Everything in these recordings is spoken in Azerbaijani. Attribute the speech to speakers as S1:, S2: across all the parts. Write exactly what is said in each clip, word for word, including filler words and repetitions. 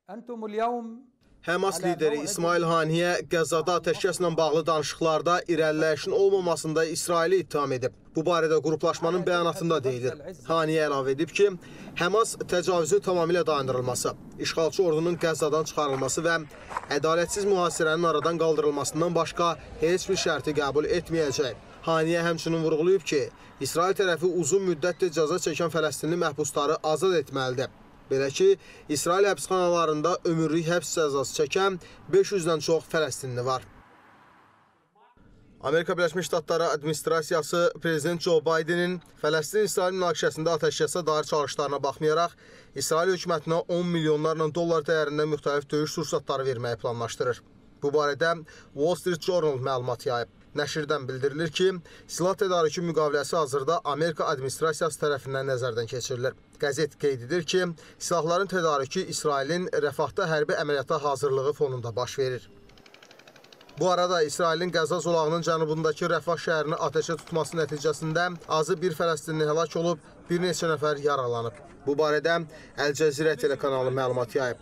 S1: أنتم اليوم
S2: Həmas lideri İsmail Haniyə Qəzzada atəşkəslə bağlı danışıqlarda irəliləyişin olmamasında İsraili ittiham edib. Bu barədə qruplaşmanın bəyanatında deyilir. Haniyə əlavə edib ki, Həmas təcavüzün tamamilə dayandırılması, işğalçı ordunun Qəzzadan çıxarılması və ədalətsiz mühasirənin aradan qaldırılmasından başqa heç bir şərti qəbul etməyəcək. Haniyə həmçinin vurğulayıb ki, İsrail tərəfi uzun müddətdir cəza çəkən Fələstinli məhbusları azad etməlidir. Belə ki, İsrail həbsxanalarında ömürlük həbs cəzası çəkən beş yüzdən çox Fələstinli var. Amerika Birləşmiş Ştatları administrasiyası Prezident Joe Bidenin Fələstin-İsrail münaqişəsində atəşkəsə dair çalışlarına baxmayaraq, İsrail hökumətinə on milyonlarla dollar dəyərində müxtəlif döyüş sursatları verməyi planlaşdırır. Bu barədə Wall Street Journal məlumat yayıb. Nəşrdən bildirilir ki, silah tədarükü müqaviləsi hazırda Amerika administrasiyası tərəfindən nəzərdən keçirilir. Qəzet qeyd edir ki, silahların tədarükü İsrailin Rəfahda hərbi əməliyyata hazırlığı fonunda baş verir. Bu arada İsrailin Qəzza zolağının cənubundakı Rəfah şəhərini atəşə tutması nəticəsində azı bir Fələstinli həlak olub, bir neçə nəfər yaralanıb. Bu barədə Əl Cəzirə telekanalı məlumat yayıb.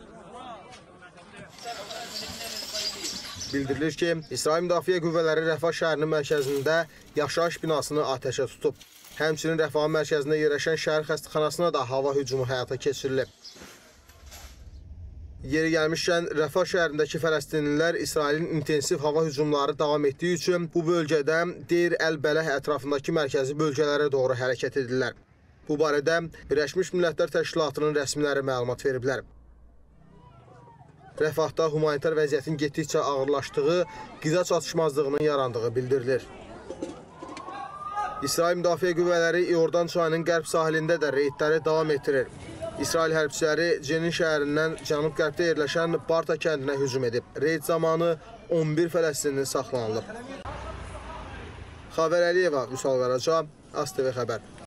S2: Bildirilir ki, İsrail Müdafiə Qüvvələri Rəfah şəhərinin mərkəzində yaşayış binasını atəşə tutub. Həmçinin Rəfahın mərkəzində yerləşən şəhər xəstəxanasına da hava hücumu həyata keçirilib. Yeri gəlmişkən, Rəfah şəhərindəki Fələstinlilər İsrailin intensiv hava hücumları davam etdiyi üçün bu bölgədə Deyr Əl-Bələh ətrafındakı mərkəzi bölgələrə doğru hərəkət edirlər. Bu barədə Birləşmiş Millətlər Təşkilatının rəsmiləri məlumat veriblər. Rəfahda humanitar vəziyyətin getdikcə ağırlaşdığı, qida çatışmazlığının yarandığı bildirilir. İsrail Müdafiə Qüvvələri İordan çayının qərb sahilində də reydləri davam etdirir. İsrail hərbçiləri Cenin şəhərindən cənub-qərbdə yerləşən Barta kəndinə hücum edib. Reyd zamanı on bir Fələstinli saxlanılıb. Xavər Əliyeva, Vüsal Qaraca, AzTV xəbər.